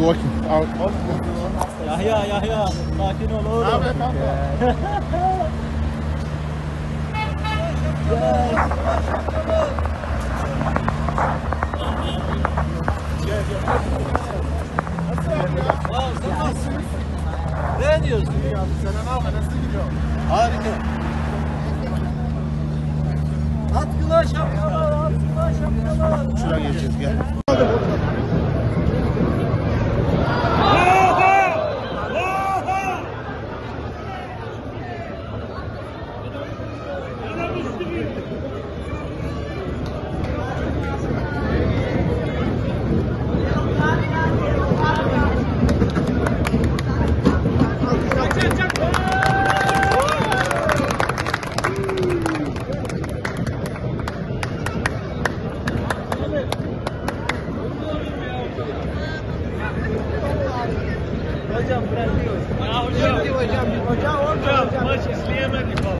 Dur bakayım. Al. Yahya. Sakin ol oğlum. Abi kanka. Ne diyorsun? Sen abi nasıl gidiyor? Harika. Atkılar şapkalar. Şuradan geçeceğiz gel. Hocam bırakıyoruz. Hocam maç izleyemedik.